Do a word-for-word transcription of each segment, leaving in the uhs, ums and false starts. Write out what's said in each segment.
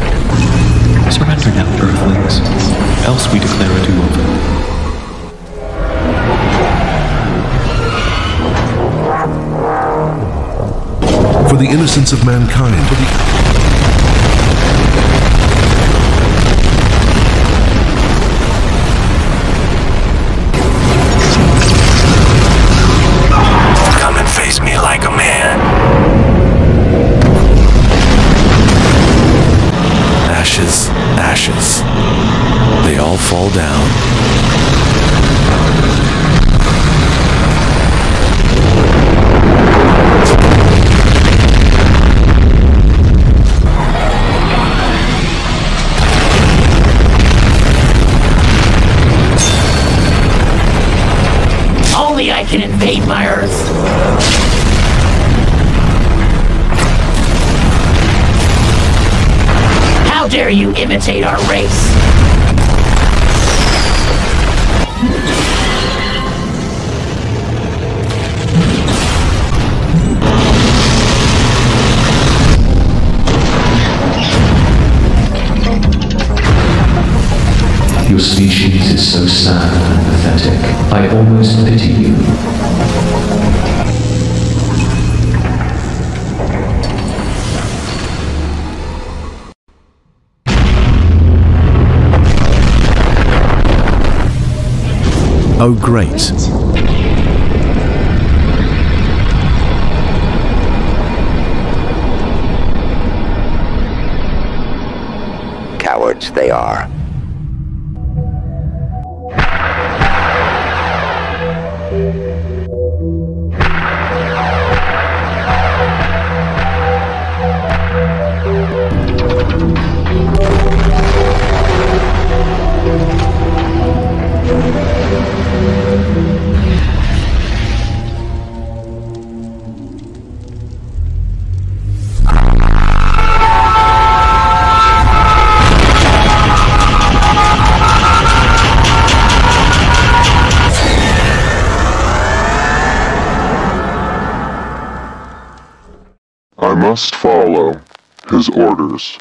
Surrender now, Earthlings, else we declare a do-over. For the innocence of mankind. For the Come and face me like a man. Ashes, ashes. They all fall down. Only I can invade my Earth. How dare you imitate our race? Your species is so sad and pathetic. I almost pity you. Oh, great. Cowards they are. I must follow his orders.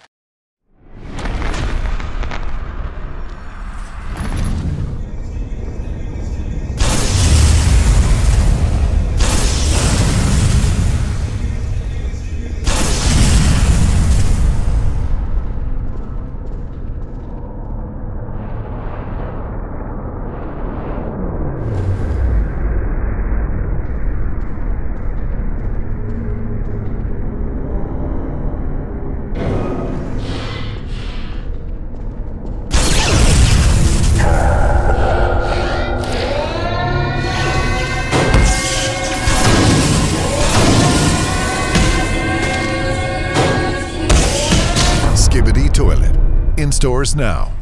Skibidi Toilet. In stores now.